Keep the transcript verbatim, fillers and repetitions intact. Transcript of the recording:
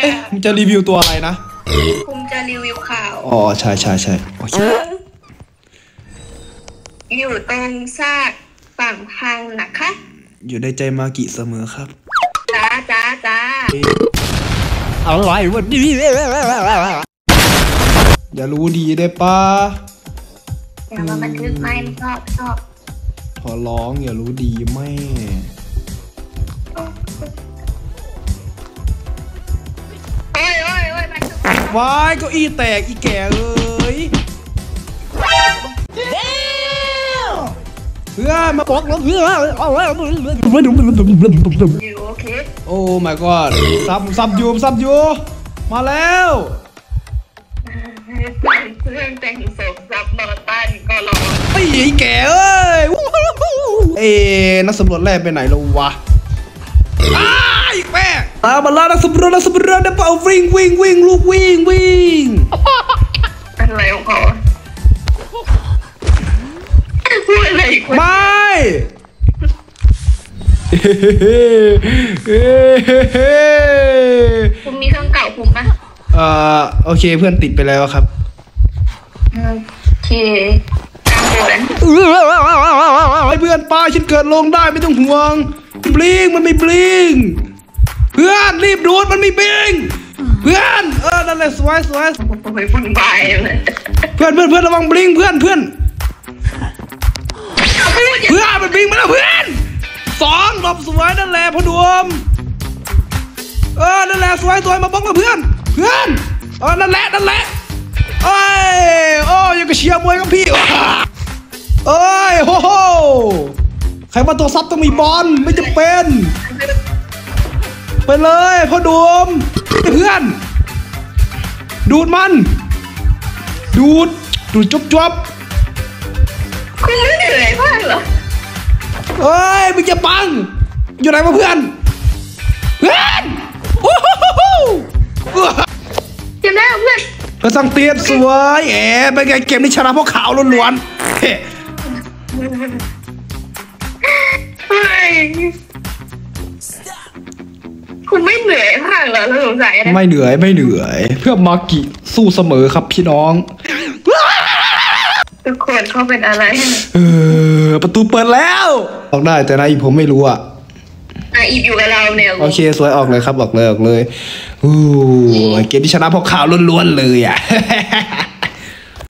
เอ๊ะมึงจะรีวิวตัวอะไรนะผมจะรีวิวข่าวอ๋อใช่ใช่ใช่อยู่ตรงซากฝั่งพังนะคะอยู่ในใจมากิเสมอครับจ้าจ้าจ้าอะไรวะนี่อย่ารู้ดีได้ปะอย่ามาบันทึกไม่ชอบชอบขอร้องอย่ารู้ดีแม่โอ้ยโอ้ยโอ้ยบันทึกวายเก้าอี้แตกอีแก่เอ้ยเพื่อนมาบอกเราเพื่อนอยู่โอเคโอ้ my god ซับซับยูซับยูมาแล้วเพื่อนแต่งศพซับนอนบ้านก็รอไอ้แก่เอ้ยเอ๊นักสำรวจแรกไปไหนแล้ววะอ้าอีกแม่ตามมาแล้วนักสำรวจนักสำรวจได้เปล่าวิ่งวิ่งวิ่งลูกวิ่งวิ่งอะไรของเขาพูดอะไรไม่คุณมีเครื่องเก่าผมปะเอ่อโอเคเพื่อนติดไปแล้วครับโอเคกลางโบนไอ้เพื่อนป้าฉันเกิดลงได้ไม่ต้องห่วงบลิงมันไม่บลิงเพื่อนรีบดูดมันไม่บลิงเพื่อนเออนั่นแหละสวยสวยไปฝุ่นใบเลยเพื่อนเพื่อนเพื่อนระวังบลิงเพื่อนเพื่อนเพื่อนมันบลิงมาแล้วเพื่อนสองหลบสวยนั่นแหละพอดวมเออนั่นแหละสวยสวยมาบล็อกมาเพื่อนเพื่อนเออนั่นแหละนั่นแหละเอ้ยโอ้ยังกระเชียร์มวยกับพี่เอ้ยโฮโฮใครมาตัวซับต้องมีบอลไม่จะเป็นไปเลยพ่อดวมเพื่อนดูดมันดูดดูดจุ๊บจุ๊บคุณไม่เหนื่อยมากเหรอเอ้ยมึงจะปังอยู่ไหนมาเพื่อนเพื่อนโอ้โหจำได้เพื่อนกระสังเตียนสวยแอบไปไงเกมนี้ชนะเพราะขาวล้วนๆคุณไม่เหนื่อยมากเหรอเราสงสัยนะไม่เหนื่อยไม่เหนื่อยเพื่อมากิสู้เสมอครับพี่น้องทุกคนเขาเป็นอะไรเออประตูเปิดแล้วออกได้แต่นายผมไม่รู้อ่ะนายอีฟอยู่กับเราเนี่ยโอเคสวยออกเลยครับออกเลยออกเลยอู้เกมที่ชนะเพราะข่าวล้วนๆเลยอ่ะ